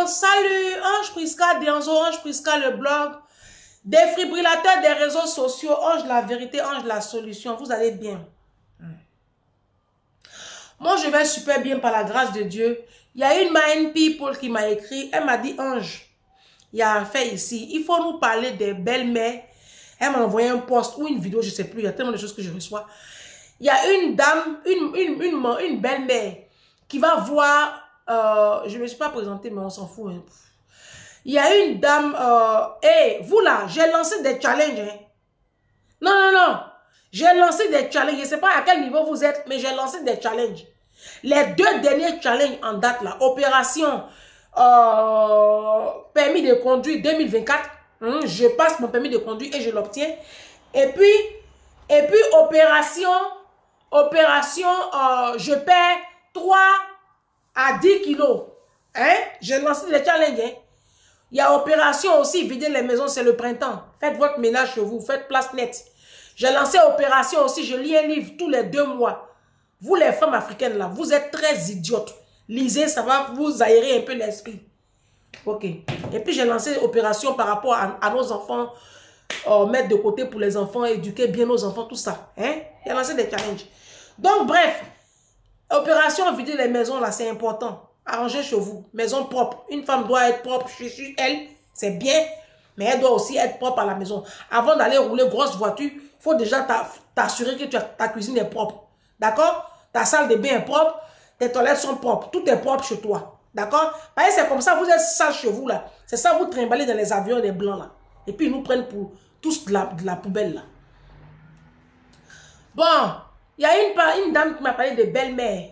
Salut, Ange Prisca, Dianzo, Ange Prisca, le blog. Défibrillateur des réseaux sociaux, Ange la vérité, Ange la solution. Vous allez bien. Moi, je vais super bien par la grâce de Dieu. Il y a une Mind People qui m'a écrit. Elle m'a dit, Ange, il y a un fait ici. Il faut nous parler des belles-mères. Elle m'a envoyé un post ou une vidéo, je ne sais plus. Il y a tellement de choses que je reçois. Il y a une dame, une belle-mère qui va voir... je ne me suis pas présentée, mais on s'en fout. Hein. Il y a une dame... hey, vous là, j'ai lancé des challenges. Hein. Non, non, non. J'ai lancé des challenges. Je ne sais pas à quel niveau vous êtes, mais j'ai lancé des challenges. Les 2 derniers challenges en date là. Opération permis de conduire 2024. Je passe mon permis de conduire et je l'obtiens. Et puis opération, je perds 3 à 10 kilos. Hein? J'ai lancé des challenges. Hein? Il y a opération aussi, vider les maisons, c'est le printemps. Faites votre ménage chez vous, faites place nette. J'ai lancé opération aussi, je lis un livre tous les 2 mois. Vous les femmes africaines là, vous êtes très idiotes. Lisez, ça va vous aérer un peu l'esprit. Ok. Et puis j'ai lancé opération par rapport à nos enfants, mettre de côté pour les enfants, éduquer bien nos enfants, tout ça. Hein? J'ai lancé des challenges. Donc bref, opération vider les maisons là, c'est important. Arrangez chez vous, maison propre. Une femme doit être propre chez elle, c'est bien, mais elle doit aussi être propre à la maison. Avant d'aller rouler grosse voiture, il faut déjà t'assurer que ta cuisine est propre. D'accord? Ta salle de bain est propre, tes toilettes sont propres, tout est propre chez toi. D'accord? Parce que c'est comme ça, vous êtes sale chez vous là. C'est ça, vous trimballez dans les avions des blancs là. Et puis ils nous prennent pour tous de la poubelle là. Bon, il y a une dame qui m'a parlé de belle-mère.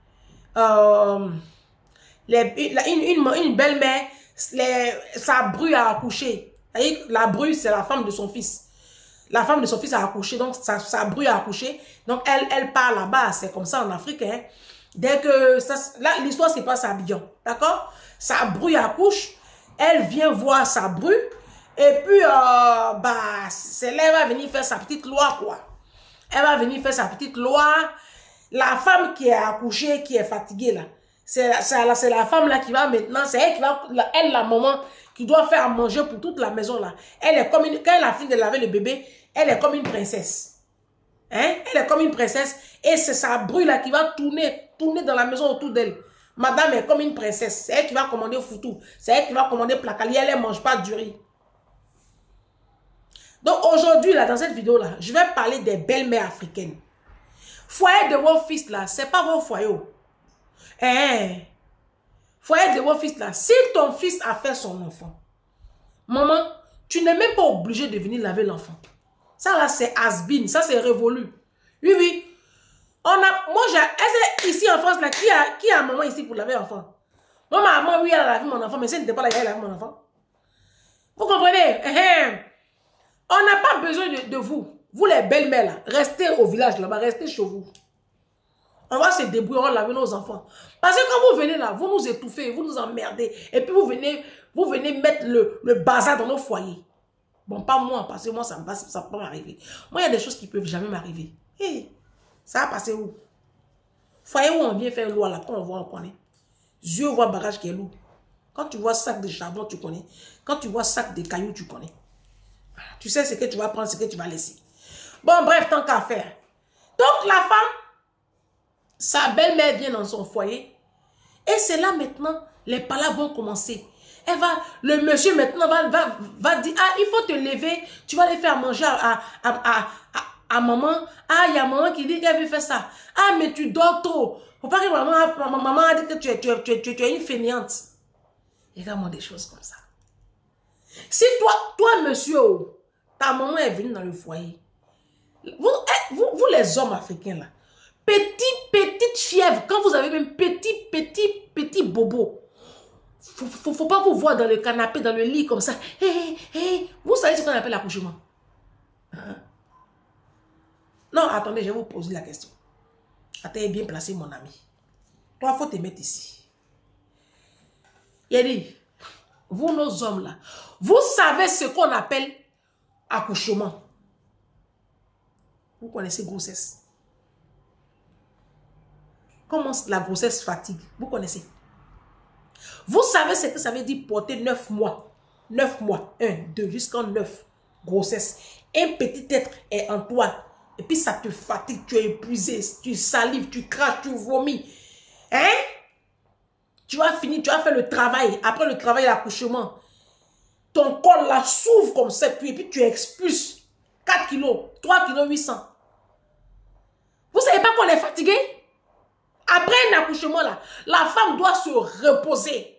Une belle-mère, sa bru a accouché. La bru, c'est la femme de son fils. La femme de son fils a accouché, donc sa bru a accouché. Donc, elle part là-bas, c'est comme ça en Afrique. Hein. Dès que... l'histoire se passe à Abidjan, d'accord? Sa bru accouche, elle vient voir sa bru, et puis, elle va venir faire sa petite loi, quoi. Elle va venir faire sa petite loi. La femme qui est accouchée, qui est fatiguée, là, c'est la femme là qui va maintenant, c'est elle qui va, elle la maman qui doit faire à manger pour toute la maison là. Elle est comme une, quand elle a fini de laver le bébé, elle est comme une princesse. Hein? Elle est comme une princesse et c'est sa bru là qui va tourner dans la maison autour d'elle. Madame est comme une princesse. C'est elle qui va commander foutou. C'est elle qui va commander placali. Elle ne mange pas du riz. Donc aujourd'hui là, dans cette vidéo là, je vais parler des belles-mères africaines. Foyer de vos fils là, c'est pas vos foyers. Foyer de vos fils là, si ton fils a fait son enfant, maman, tu n'es même pas obligé de venir laver l'enfant. Ça là, c'est has-been, ça c'est révolu. Oui, oui. Moi, ici en France là, qui a maman ici pour laver l'enfant? Moi, maman, oui, elle a lavé mon enfant, mais si elle n'était pas là, elle a lavé mon enfant. Vous comprenez? On n'a pas besoin de vous. Vous les belles-mères là, restez au village là-bas, restez chez vous. On va se débrouiller, on va laver nos enfants. Parce que quand vous venez là, vous nous étouffez, vous nous emmerdez. Et puis vous venez mettre le bazar dans nos foyers. Bon, pas moi, parce que moi, ça peut m'arriver. Moi, il y a des choses qui ne peuvent jamais m'arriver. Hey, ça va passer où? Foyer où on vient faire loi là, quand on voit, on connaît. Yeux voient bagage qui est lourd. Quand tu vois sac de charbon, tu connais. Quand tu vois sac de cailloux, tu connais. Tu sais ce que tu vas prendre, ce que tu vas laisser. Bon, bref, tant qu'à faire. Donc, la femme, sa belle-mère vient dans son foyer. Et c'est là maintenant, les palabres vont commencer. Le monsieur maintenant va dire, ah, il faut te lever, tu vas aller faire manger à maman. Ah, il y a maman qui dit qu'elle veut faire ça. Ah, mais tu dors trop. Faut pas que maman a dit que tu es une fainéante. Regarde-moi des choses comme ça. Si toi monsieur, ta maman est venue dans le foyer, vous les hommes africains là, petite fièvre, quand vous avez même petit bobo, faut pas vous voir dans le canapé, dans le lit comme ça. Vous savez ce qu'on appelle l'accouchement? Non, attendez, je vais vous poser la question. Attendez, bien placé mon ami. Toi, il faut te mettre ici. Il dit, vous nos hommes là, vous savez ce qu'on appelle accouchement. Vous connaissez grossesse. Comment la grossesse fatigue? Vous connaissez? Vous savez ce que ça veut dire porter 9 mois. 9 mois. 1, 2, jusqu'en 9. Grossesse. Un petit être est en toi. Et puis ça te fatigue, tu es épuisé, tu salives, tu craches, tu vomis. Hein? Tu vas finir, tu vas faire le travail. Après le travail, l'accouchement. Ton corps là s'ouvre comme ça. Et puis tu expulses 4 kilos, 3 kilos 800. Vous savez pas qu'on est fatigué? Après un accouchement là, la femme doit se reposer.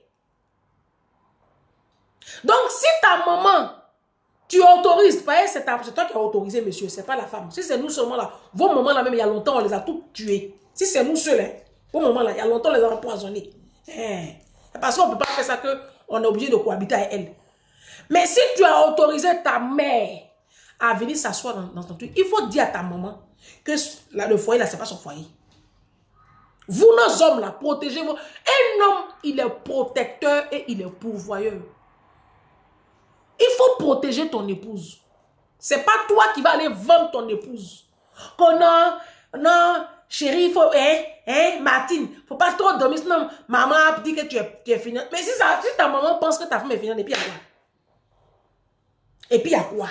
Donc si ta maman, tu autorises, c'est toi qui as autorisé, monsieur, c'est pas la femme. Si c'est nous seulement là, vos mamans là même, il y a longtemps, on les a toutes tuées. Si c'est nous seuls, hein, vos mamans là, il y a longtemps, on les a empoisonnés. Parce qu'on ne peut pas faire ça qu'on est obligé de cohabiter avec elle. Mais si tu as autorisé ta mère à venir s'asseoir dans ton truc, il faut dire à ta maman que là, le foyer là, c'est pas son foyer. Vous, nos hommes là, protégez-vous. Un homme, il est protecteur et il est pourvoyeur. Il faut protéger ton épouse. C'est pas toi qui vas aller vendre ton épouse. Oh non, non, chérie, il faut, Martine, faut pas trop dormir, sinon maman dit que tu es fini. Mais si ta maman pense que ta femme est finie, et puis il y a quoi? Et puis il y a quoi?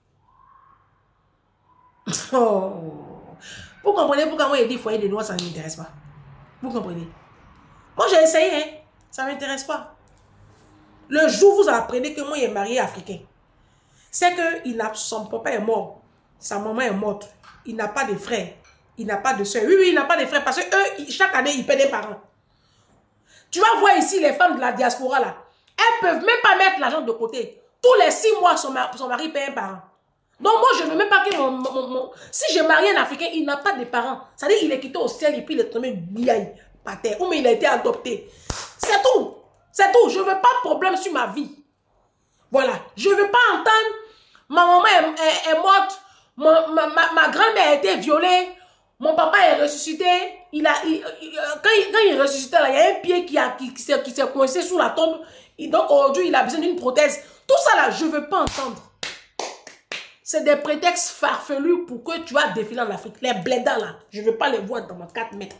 Oh. Vous comprenez pourquoi moi, il dit foyer de noirs, ça ne m'intéresse pas. Vous comprenez? Moi, j'ai essayé, hein. Ça ne m'intéresse pas. Le jour où vous apprenez que moi, il est marié africain, c'est que son papa est mort. Sa maman est morte. Il n'a pas de frères. Il n'a pas de soeurs. Oui, il n'a pas de frères parce que eux, chaque année, ils paient des parents. Tu vas voir ici les femmes de la diaspora, là. Elles ne peuvent même pas mettre l'argent de côté. Tous les 6 mois, son mari paye un parent. Donc moi, je ne veux même pas que si j'ai marié un Africain, il n'a pas de parents. C'est-à-dire qu'il est quitté au ciel et puis il est tombé par terre. Ou mais il a été adopté. C'est tout. C'est tout. Je ne veux pas de problème sur ma vie. Voilà. Je ne veux pas entendre ma maman est morte. Ma grand-mère a été violée. Mon papa est ressuscité. Quand il ressuscitait, là, il y a un pied qui s'est coincé sous la tombe. Et donc aujourd'hui, il a besoin d'une prothèse. Tout ça là, je ne veux pas entendre. C'est des prétextes farfelus pour que tu vas défiler en Afrique. Les blédards là, je ne veux pas les voir dans ma 4 mètres.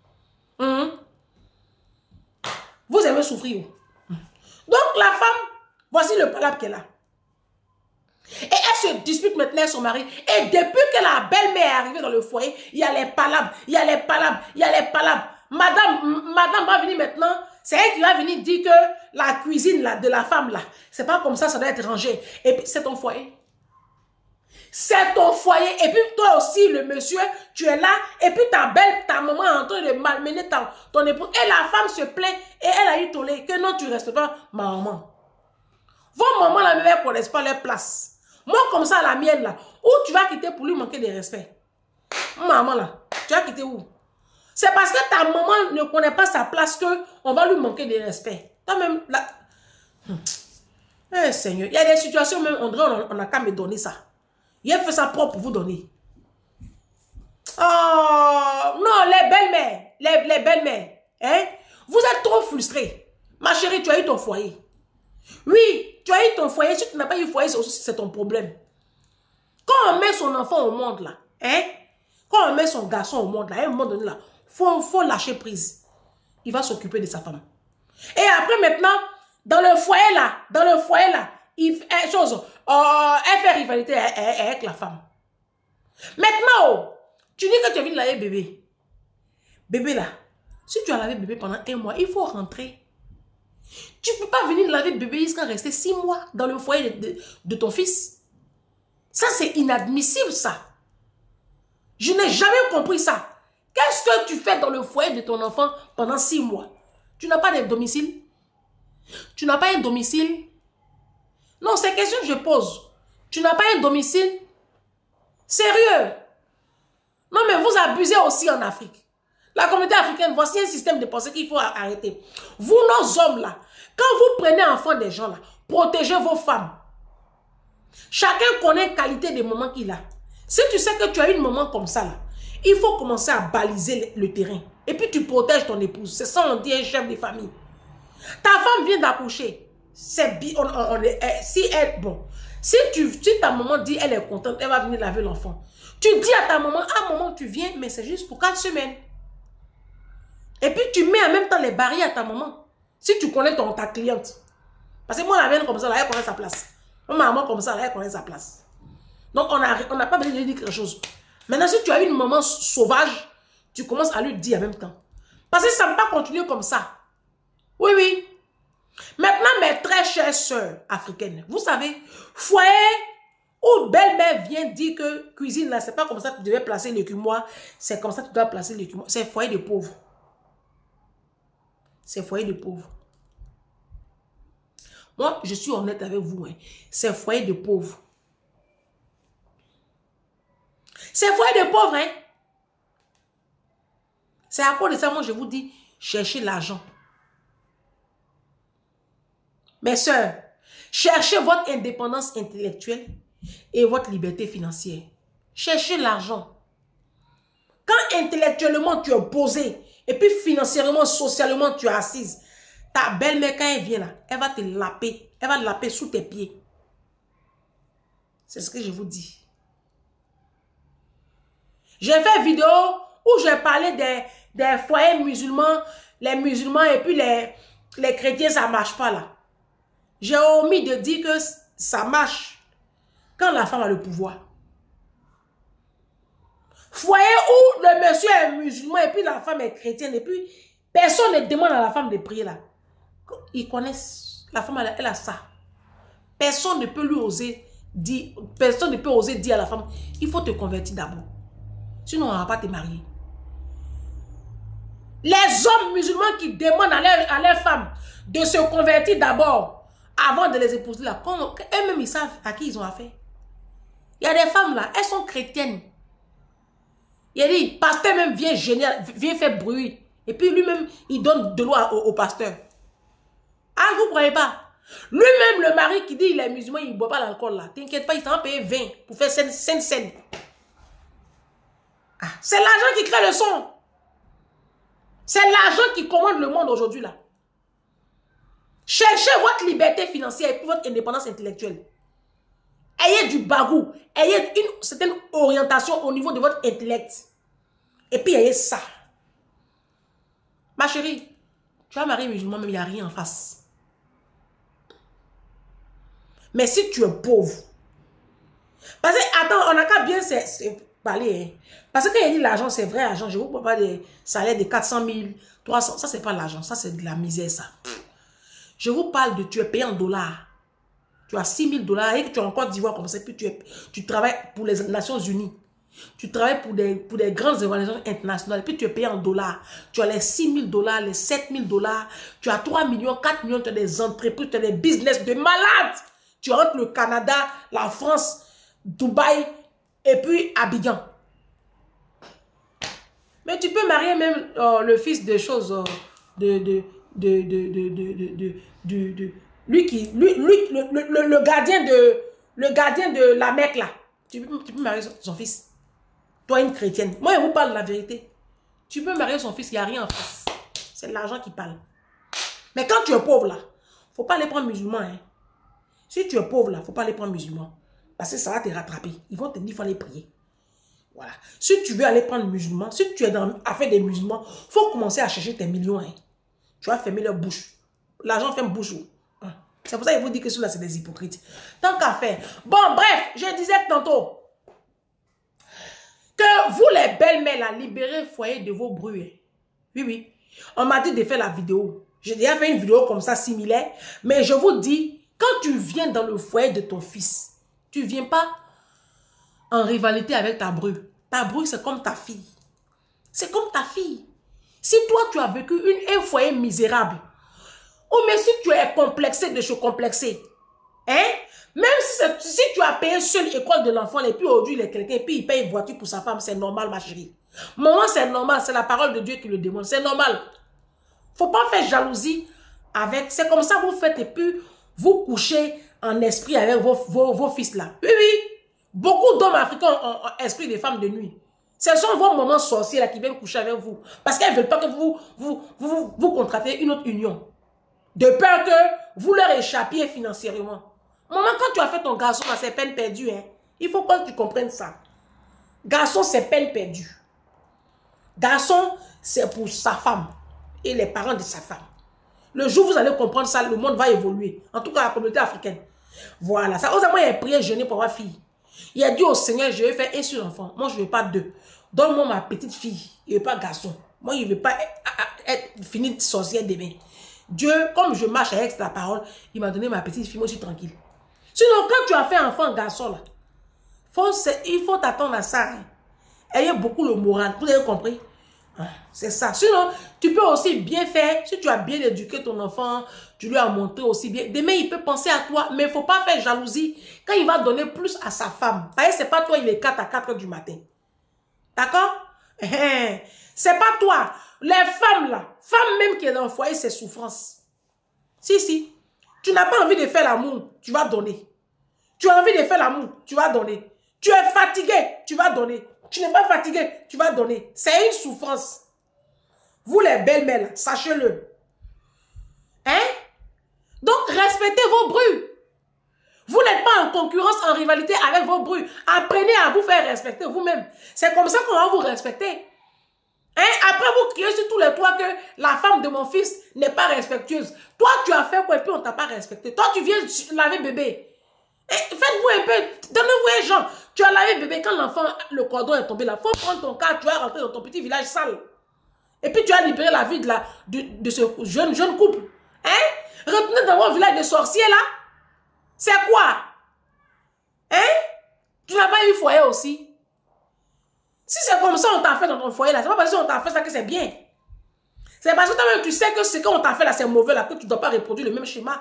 Vous aimez souffrir. Donc la femme, voici le palabre qu'elle a. Et elle se dispute maintenant avec son mari. Et depuis que la belle-mère est arrivée dans le foyer, il y a les palabres, il y a les palabres, il y a les palabres. Madame va venir maintenant. C'est elle qui va venir dire que la cuisine là, de la femme là, c'est pas comme ça doit être rangé. Et puis c'est ton foyer. C'est ton foyer. Et puis toi aussi, le monsieur, tu es là. Et puis ta maman est en train de malmener ton épouse. Et la femme se plaint. Et elle a eu tollé que non, tu ne respectes pas ma maman. Vos mamans, la même, ne connaissent pas leur place. Moi, comme ça, la mienne, là, où tu vas quitter pour lui manquer de respect? Maman, là, tu vas quitter où? C'est parce que ta maman ne connaît pas sa place qu'on va lui manquer de respect. Toi-même, là... Eh, Seigneur, il y a des situations même, on n'a qu'à me donner ça. Il a fait ça propre pour vous donner. Oh, non, les belles-mères, les belles-mères, hein? Vous êtes trop frustrés. Ma chérie, tu as eu ton foyer. Oui, tu as eu ton foyer. Si tu n'as pas eu foyer, c'est ton problème. Quand on met son enfant au monde, là, hein? Quand on met son garçon au monde, là, à un moment donné, là, faut lâcher prise. Il va s'occuper de sa femme. Et après, maintenant, dans le foyer, là, elle fait rivalité avec la femme. Maintenant, tu dis que tu as envie de laver bébé. Bébé là, si tu as lavé bébé pendant 1 mois, il faut rentrer. Tu ne peux pas venir laver bébé jusqu'à rester 6 mois dans le foyer de ton fils. Ça, c'est inadmissible, ça. Je n'ai jamais compris ça. Qu'est-ce que tu fais dans le foyer de ton enfant pendant 6 mois? Tu n'as pas de domicile? Tu n'as pas un domicile? Non, c'est une question que je pose. Tu n'as pas un domicile? Sérieux? Non, mais vous abusez aussi en Afrique. La communauté africaine, voici un système de pensée qu'il faut arrêter. Vous, nos hommes là, quand vous prenez enfant des gens là, protégez vos femmes. Chacun connaît la qualité des moments qu'il a. Si tu sais que tu as une maman comme ça là, il faut commencer à baliser le terrain. Et puis tu protèges ton épouse. C'est ça on dit un chef de famille. Ta femme vient d'accoucher. C'est si ta maman dit elle est contente, elle va venir laver l'enfant. Tu dis à ta maman, ah maman tu viens, mais c'est juste pour 4 semaines. Et puis tu mets en même temps les barrières à ta maman. Si tu connais ta cliente. Parce que moi, la mienne comme ça, là, elle connaît sa place. Moi, ma maman comme ça, là, elle connaît sa place. Donc, on n'a pas besoin de lui dire quelque chose. Maintenant, si tu as une maman sauvage, tu commences à lui dire en même temps. Parce que ça ne va pas continuer comme ça. Oui, oui. Maintenant, mes très chères sœurs africaines, vous savez, foyer où belle-mère vient dire que cuisine, là, c'est pas comme ça que tu devais placer l'écumoire, c'est comme ça que tu dois placer l'écumoire. C'est foyer de pauvres. C'est foyer de pauvres. Moi, je suis honnête avec vous. Hein. C'est foyer de pauvres. C'est foyer de pauvres. Hein. C'est à cause de ça, moi, je vous dis, cherchez l'argent. Mes sœurs, cherchez votre indépendance intellectuelle et votre liberté financière. Cherchez l'argent. Quand intellectuellement tu es posé et puis financièrement, socialement tu es assise, ta belle-mère quand elle vient là, elle va te laper. Elle va te laper sous tes pieds. C'est ce que je vous dis. J'ai fait une vidéo où j'ai parlé des foyers musulmans, les musulmans et puis les chrétiens, ça ne marche pas là. J'ai omis de dire que ça marche quand la femme a le pouvoir. Foyer où le monsieur est musulman et puis la femme est chrétienne et puis personne ne demande à la femme de prier là. Ils connaissent, la femme elle a ça. Personne ne peut lui oser dire, personne ne peut oser dire à la femme, il faut te convertir d'abord. Sinon on ne va pas te marier. Les hommes musulmans qui demandent à leurs femmes de se convertir d'abord avant de les épouser là, eux-mêmes ils savent à qui ils ont affaire. Il y a des femmes là, elles sont chrétiennes. Il a dit, pasteur même vient gêner, vient faire bruit. Et puis lui-même, il donne de l'eau au pasteur. Ah, vous ne croyez pas? Lui-même, le mari qui dit il est musulman, il ne boit pas l'alcool là. T'inquiète pas, il s'en paye 20 pour faire scène. Ah, c'est l'argent qui crée le son. C'est l'argent qui commande le monde aujourd'hui là. Cherchez votre liberté financière et puis votre indépendance intellectuelle. Ayez du bagou. Ayez une certaine orientation au niveau de votre intellect. Et puis ayez ça. Ma chérie, tu as marié musulman, mais il n'y a rien en face. Mais si tu es pauvre, parce que, attends, on n'a qu'à bien parler. Hein. Parce que quand il dit l'argent, c'est vrai argent. Je ne vous parle pas des salaires de 400 000, 300. Ça, c'est pas l'argent. Ça, c'est de la misère, ça. Je vous parle de tu es payé en dollars. Tu as 6 000 $ et que tu es en Côte d'Ivoire comme ça, puis tu travailles pour les Nations Unies. Tu travailles pour des grandes organisations internationales, et puis tu es payé en dollars. Tu as les 6 000 $, les 7 000 $, tu as 3 millions, 4 millions, tu as des entreprises, tu as des business de malades. Tu rentres le Canada, la France, Dubaï, et puis Abidjan. Mais tu peux marier même le fils de choses, le gardien de la Mecque là. Tu peux marier son fils. Toi une chrétienne. Moi je vous parle de la vérité. Tu peux marier son fils, il n'y a rien en face. C'est l'argent qui parle. Mais quand tu es pauvre là, il ne faut pas aller prendre musulman. Hein. Si tu es pauvre là, il ne faut pas aller prendre musulman. Parce que ça va te rattraper. Ils vont te dire qu'il faut aller prier. Voilà. Si tu veux aller prendre musulman, si tu es dans l'affaire des musulmans, il faut commencer à chercher tes millions. Hein. Tu vas fermer leur bouche. L'argent ferme bouche. C'est pour ça qu'il vous dit que ceux-là, c'est des hypocrites. Tant qu'à faire. Bon, bref, je disais tantôt que vous, les belles-mères, là, libérez le foyer de vos bruits. Oui, oui. On m'a dit de faire la vidéo. J'ai déjà fait une vidéo comme ça, similaire. Mais je vous dis, quand tu viens dans le foyer de ton fils, tu ne viens pas en rivalité avec ta bru. Ta bru, c'est comme ta fille. C'est comme ta fille. Si toi, tu as vécu un foyer misérable, ou mais si tu es complexé de se complexer, hein? Même si tu as payé seule école de l'enfant, et puis aujourd'hui, il est quelqu'un, et puis il paye une voiture pour sa femme, c'est normal, ma chérie. Maman, c'est normal, c'est la parole de Dieu qui le demande, c'est normal. Faut pas faire jalousie avec, c'est comme ça vous faites, et puis vous couchez en esprit avec vos fils là. Oui, oui. Beaucoup d'hommes africains ont esprit des femmes de nuit. Ce sont vos mamans sorciers là qui viennent coucher avec vous. Parce qu'elles ne veulent pas que vous contractez une autre union. De peur que vous leur échappiez financièrement. Maman, quand tu as fait ton garçon, c'est peine perdue. Hein? Il faut que tu comprennes ça. Garçon, c'est peine perdue. Garçon, c'est pour sa femme et les parents de sa femme. Le jour où vous allez comprendre ça, le monde va évoluer. En tout cas, la communauté africaine. Voilà. Ça, moi, il a prié, jeûner pour avoir fille. Il a dit au Seigneur, je vais faire un seul enfant. Moi, je ne veux pas deux. Donne-moi ma petite fille. Il ne veut pas garçon. Moi, il ne veut pas être fini sorcière demain. Dieu, comme je marche avec la parole, il m'a donné ma petite fille. Moi, je suis tranquille. Sinon, quand tu as fait enfant, garçon, là, il faut t'attendre à ça. Hein. Ayez beaucoup le moral. Vous avez compris? C'est ça. Sinon, tu peux aussi bien faire. Si tu as bien éduqué ton enfant, tu lui as montré aussi bien. Demain, il peut penser à toi, mais il ne faut pas faire jalousie quand il va donner plus à sa femme. Ce n'est pas toi, il est 4 à 4 heures du matin. D'accord? C'est pas toi. Les femmes là, femmes même qui est dans le foyer, c'est souffrance. Si. Tu n'as pas envie de faire l'amour, tu vas donner. Tu as envie de faire l'amour, tu vas donner. Tu es fatigué, tu vas donner. Tu n'es pas fatigué, tu vas donner. C'est une souffrance. Vous les belles-mères, sachez-le. Hein? Donc, respectez vos brus. Vous n'êtes pas en concurrence, en rivalité avec vos brus. Apprenez à vous faire respecter vous-même. C'est comme ça qu'on va vous respecter. Hein? Après, vous criez sur tous les toits que la femme de mon fils n'est pas respectueuse. Toi, tu as fait quoi et puis on ne t'a pas respecté. Toi, tu viens laver bébé. Faites-vous un peu, donnez-vous un genre. Tu as lavé bébé, quand l'enfant, le cordon est tombé là, il faut prendre ton cas, tu vas rentrer dans ton petit village sale. Et puis tu as libéré la vie de ce jeune couple. Hein? Retournez dans votre village de sorciers là. C'est quoi? Hein? Tu n'as pas eu foyer aussi? Si c'est comme ça on t'a fait dans ton foyer là, c'est pas parce qu'on t'a fait ça que c'est bien. C'est parce que toi-même tu sais que ce qu'on t'a fait là c'est mauvais là, que tu ne dois pas reproduire le même schéma.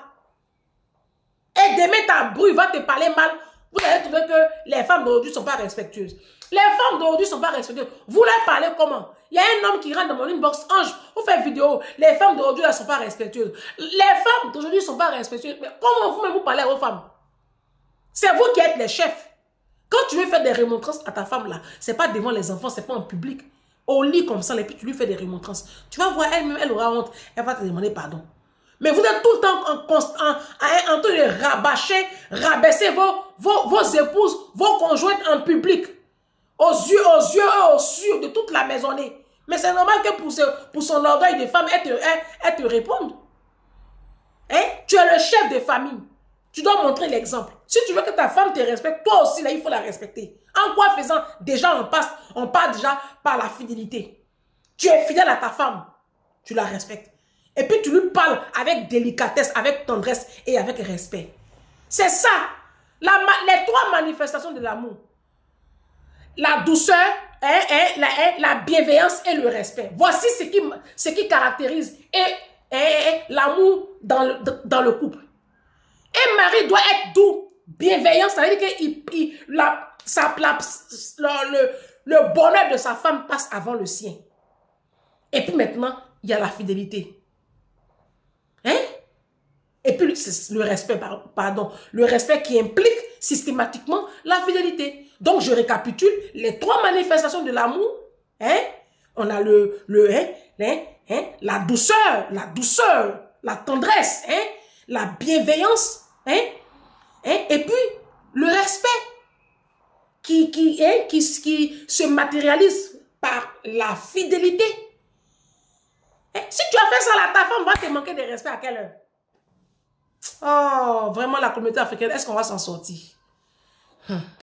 Et demain ta brouille va te parler mal. Vous allez trouver que les femmes d'aujourd'hui ne sont pas respectueuses. Les femmes d'aujourd'hui ne sont pas respectueuses. Vous leur parlez comment? Il y a un homme qui rentre dans mon inbox, Ange, vous faites vidéo. Les femmes d'aujourd'hui ne sont pas respectueuses. Les femmes d'aujourd'hui ne sont pas respectueuses. Mais comment vous-même vous parlez à vos femmes? C'est vous qui êtes les chefs. Quand tu veux faire des remontrances à ta femme là, ce n'est pas devant les enfants, ce n'est pas en public. Au lit comme ça, et puis tu lui fais des remontrances. Tu vas voir elle-même, elle aura honte. Elle va te demander pardon. Mais vous êtes tout le temps en train de rabâcher, rabaisser vos épouses, vos conjointes en public. Aux yeux et aux yeux de toute la maisonnée. Mais c'est normal que pour son orgueil de femme, elle te réponde. Hein? Tu es le chef de famille. Tu dois montrer l'exemple. Si tu veux que ta femme te respecte, toi aussi, là, il faut la respecter. En quoi faisant? Déjà, on part déjà par la fidélité. Tu es fidèle à ta femme. Tu la respectes. Et puis tu lui parles avec délicatesse, avec tendresse et avec respect. C'est ça. Les 3 manifestations de l'amour. La douceur, la bienveillance et le respect. Voici ce qui caractérise l'amour dans le couple. Un mari doit être doux, bienveillant. Ça veut dire que le bonheur de sa femme passe avant le sien. Et puis maintenant, il y a la fidélité. Hein? Et puis le respect, pardon. Le respect qui implique systématiquement la fidélité. Donc, je récapitule les 3 manifestations de l'amour. Hein? On a la douceur, la tendresse, hein? La bienveillance, hein? Et puis le respect qui se matérialise par la fidélité. Si tu as fait ça là, ta femme va te manquer de respect à quelle heure? Oh, vraiment la communauté africaine, est-ce qu'on va s'en sortir?